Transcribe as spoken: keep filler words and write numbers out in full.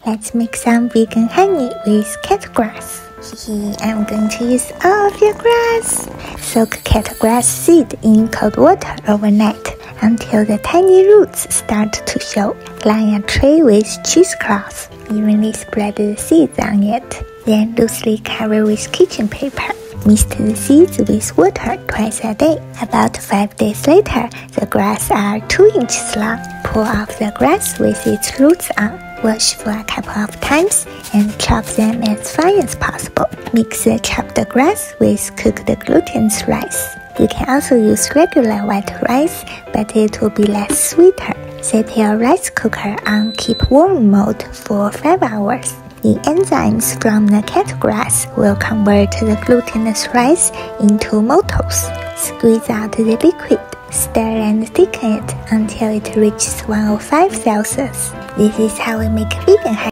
Let's make some vegan honey with cat grass. Here I'm going to use all of your grass. Soak cat grass seed in cold water overnight until the tiny roots start to show. Line a tray with cheesecloth. Evenly spread the seeds on it. Then loosely cover with kitchen paper. Mist the seeds with water twice a day. About five days later, the grass are two inches long. Pull off the grass with its roots on. Wash for a couple of times and chop them as fine as possible. Mix the chopped grass with cooked glutinous rice. You can also use regular white rice, but it will be less sweeter. Set your rice cooker on keep warm mode for five hours. The enzymes from the cat grass will convert the glutinous rice into maltose. Squeeze out the liquid. Stir and thicken it until it reaches one hundred five Celsius. This is how we make vegan honey.